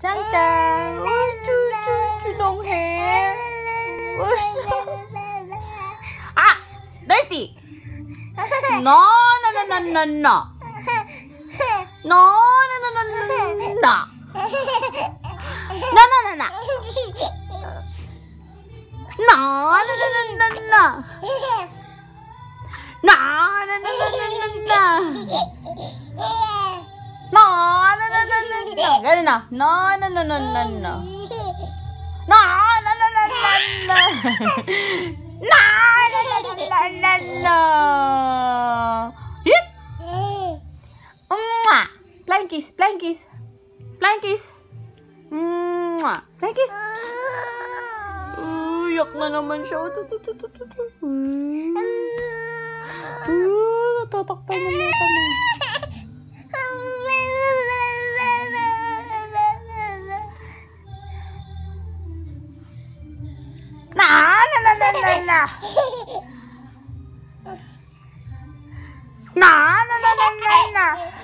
Chan-chan. Long hair. Ah! Dirty! No, no, no, no, no, no. No, no, no, no, no, no. No, no, no, no. No, no, no, no, no, no. No, no, no, no, no, no. No, no, no, no, no, no. Ganun na. No, no, no, no, no, no. No, no, no, no, no, no. No, no, no, no, no, no. Yep. Mwah. Flying kiss, flying kiss. Flying kiss. Mwah. Flying kiss. Yak na naman siya. Natatakpan na mata mo. Na, na, na, na, na, na. Na, na, na, na, na, na.